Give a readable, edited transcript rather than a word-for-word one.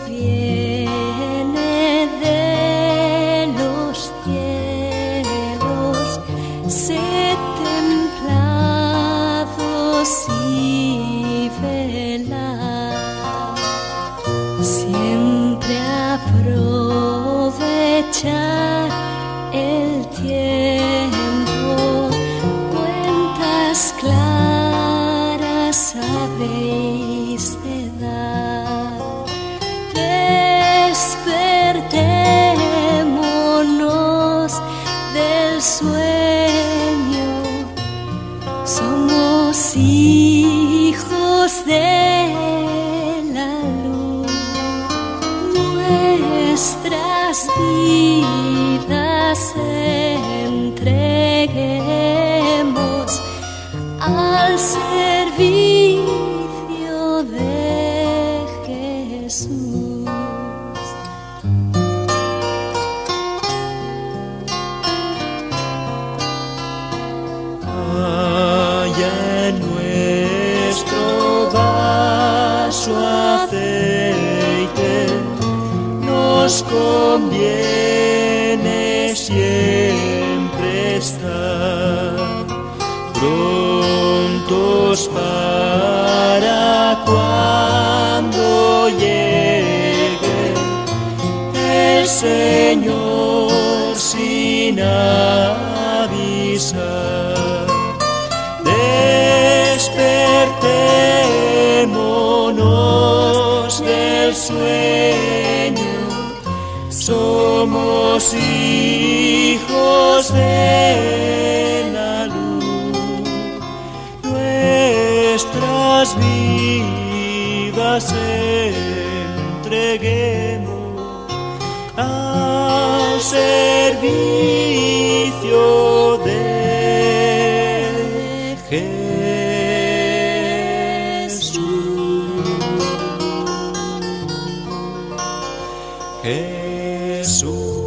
viene de los cielos, sed templados y velad, siempre aprovechar el tiempo, cuentas claras habéis de dar. Despertémonos del sueño, somos hijos de la luz, nuestras vidas entreguemos al servicio de Jesús. Haya en nuestro vaso aceite, nos conviene siempre estar prontos para cuando llegue el Señor sin avisar. Despertémonos del sueño, somos hijos de la luz, nuestras vidas entreguemos al servicio de Jesús.